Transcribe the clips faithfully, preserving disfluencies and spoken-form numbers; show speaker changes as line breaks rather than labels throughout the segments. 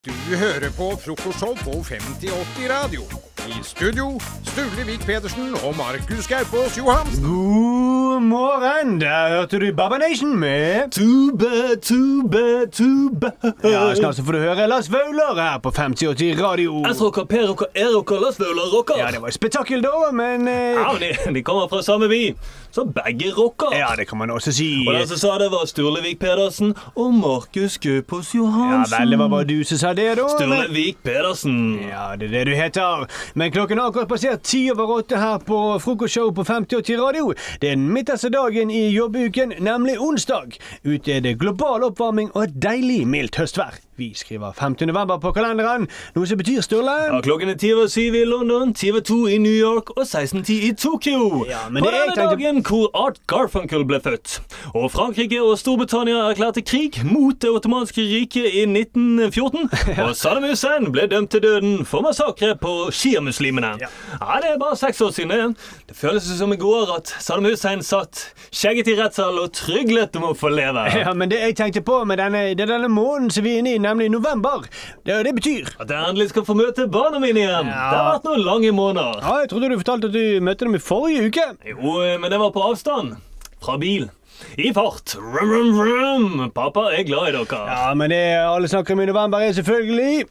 Du hører på Frokostshow på femti åtti radio. I studio, Sturle Vik Pedersen og Markus Gaupås Johansen.
God morgen, der hørte du Baba Nation med
Tuba, tuba, tuba.
Ja, snart så får du høre Lars Vaular her på femti åtti radio.
S-rocker, P-rocker, E-rocker, Lars Vaular rocker.
Ja, det var et spetakkel da, men eh...
Ja, de, de kommer fra samme by, så begge rocker.
Ja, det kan man også si.
Og den som sa det var Sturle Vik Pedersen og Markus Gaupås Johansen.
Ja vel, det var bare du som sa det da.
Sturle
men...
Vik Pedersen.
Ja, det er det du heter. Men klokken har akkurat passert ti over åtte her på Frokostshow på femti åtti radio. Det er den midterste dagen i jobbuken, nemlig onsdag. Ute er det global oppvarming og et deilig mildt høstvær. Vi skriver femte november på kalenderen, noe som betyr, Sturle.
Ja, klokken er ti over syv i London, ti over to i New York og seksten ti i Tokyo.
Ja, men
på
det
denne
tenkte...
dagen hvor Art Garfunkel ble født. Og Frankrike og Storbritannia erklærte krig mot det ottomanske riket i nitten fjorten. Og Saddam Hussein ble dømt til døden for massakre på shia-muslimene. Ja. ja, det er bare seks år siden det. Det føles som i går at Saddam Hussein satt skjegget i rettssal og tryglet om å få leve.
Ja, men det jeg tenkte på med denne, det er denne måneden som vi er inne i, nemlig november. Det, det betyr
at jeg endelig skal få møte barna mine igjen. Ja. Det har vært noen lange måneder.
Ja, jeg trodde du fortalte at du møtte dem i forrige uke.
Jo, men det var på avstand. Fra bil. I fart. Rum, rum, rum. Pappa er glad i dere.
Ja, men det alle snakker om i november er selvfølgelig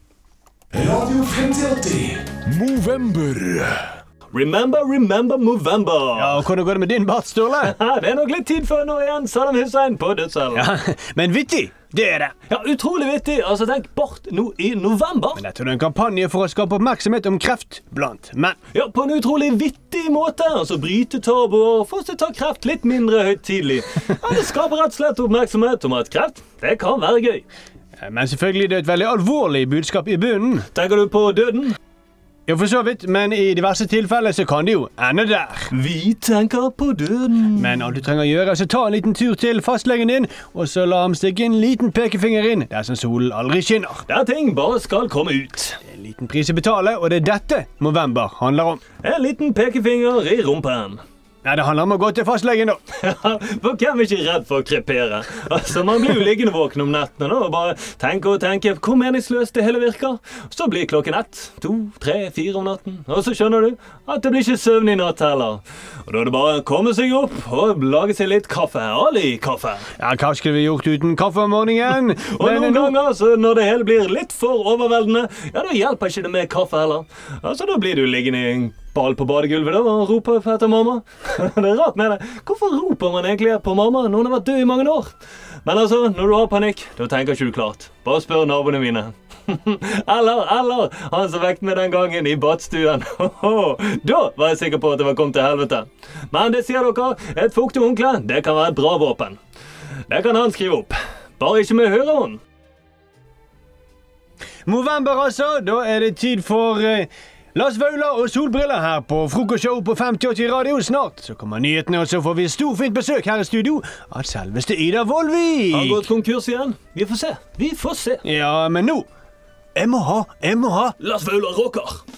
Radio femti åtti Movember.
Remember, remember, Movember.
Ja, og hvordan går det med din bart, Sturle?
Det er nok litt tid før nå igjen Saddam Hussein på dødscellen.
Ja, men vittig, det er det.
Ja, utrolig vittig. Altså, tenk bort nå i november.
Men dette er en kampanje for å skape oppmerksomhet om kreft blant menn.
Ja, på en utrolig vittig måte. Altså, bryte tabuer, få oss til å ta kreft litt mindre høytidelig. Ja, det skaper rett og slett oppmerksomhet om at kreft, det kan være gøy.
Men selvfølgelig det er et veldig alvorlig budskap i bunnen.
Tenker du på døden?
Ja, for så vidt, men i diverse tilfeller så kan det jo ende der.
Vi tenker på døden.
Men alt du trenger å gjøre, så ta en liten tur til fastlegen din, og så la ham stikke en liten pekefinger inn, der som solen aldri skinner.
Der ting bare skal komme ut.
Det er en liten pris å betale, og det er dette november handler om.
En liten pekefinger i rumpen.
Nei, det handler om å gå til fastlegen da.
Ja, for hvem er ikke redd for å krepere? Altså, man blir jo liggende våken om nettene og bare tenker og tenker hvor meningsløst det hele virker. Så blir klokken ett, to, tre, fire om natten, og så skjønner du at det blir ikke søvn i natt heller. Og da er det bare å komme seg opp og lage seg litt kaffe. Ali kaffe.
Ja, hva skulle vi gjort uten kaffe om morgenen?
Og noen no ganger, så når det hele blir litt for overveldende, ja, da hjelper ikke det med kaffe heller. Altså, da blir du liggende i en ball på badegulvet da, og roper etter mamma. Det er rart med det. Hvorfor roper man egentlig på mamma? Noen har vært død i mange år. Men altså, når du har panikk, da tenker ikke du klart. Bare spør naboene mine. Eller, eller, han som vekte meg den gangen i badstuen. Da var jeg sikker på at det var kommet til helvete. Men det sier dere, et fuktig håndkle, det kan være et bra våpen. Det kan han skrive opp. Bare ikke med hørehånd.
November altså, da er det tid for... Uh... Lars Vaular og solbriller her på Frokostshow på femti åtti radio. Snart så kommer nyhetene, og så får vi storfint besøk her i studio av selveste Ida Vollvik.
Har gått konkurs igjen? Vi får se. Vi får se.
Ja, men nå, jeg må ha, jeg må ha
Lars Vaular rocker.